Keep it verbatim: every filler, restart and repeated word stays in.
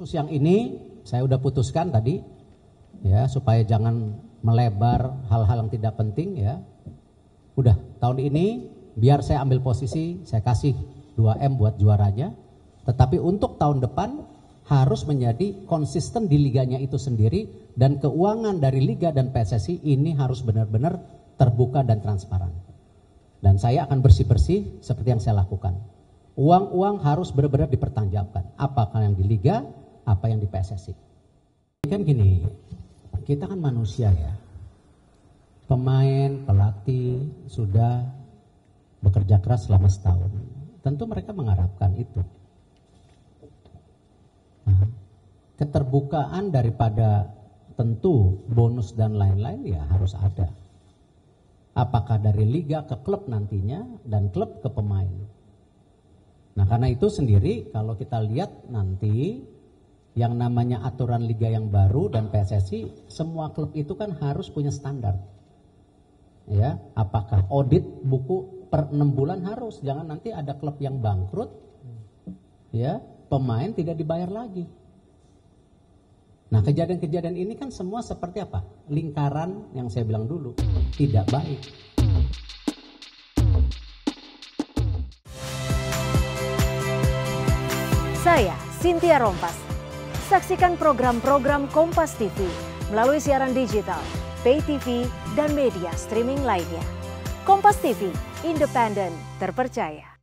siang ini saya udah putuskan tadi ya supaya jangan melebar hal-hal yang tidak penting ya. Udah tahun ini biar saya ambil posisi, saya kasih dua M buat juaranya. Tetapi untuk tahun depan harus menjadi konsisten di liganya itu sendiri dan keuangan dari liga dan P S S I ini harus benar-benar terbuka dan transparan. Dan saya akan bersih-bersih seperti yang saya lakukan. Uang-uang harus benar-benar dipertanggungjawabkan. Apakah yang di liga, apa yang di P S S I. Kan gini, kita kan manusia ya. Pemain, pelatih sudah bekerja keras selama setahun. Tentu mereka mengharapkan itu. Nah, keterbukaan daripada tentu bonus dan lain-lain ya harus ada. Apakah dari liga ke klub nantinya dan klub ke pemain. Nah karena itu sendiri kalau kita lihat nanti yang namanya aturan liga yang baru dan P S S I, semua klub itu kan harus punya standar. Ya, apakah audit buku per enam bulan harus, jangan nanti ada klub yang bangkrut, ya pemain tidak dibayar lagi. Nah kejadian-kejadian ini kan semua seperti apa? Lingkaran yang saya bilang dulu, tidak baik. Saya Cynthia Rompas. Saksikan program-program Kompas T V melalui siaran digital, pay T V, dan media streaming lainnya. Kompas T V, independen, terpercaya.